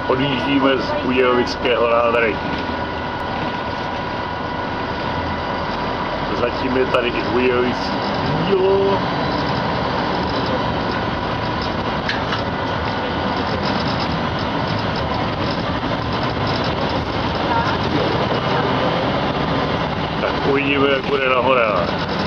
Odjíždíme z Budějovického nádraží. Zatím je tady i Budějovický dílo. Tak uvidíme, jak bude na horách.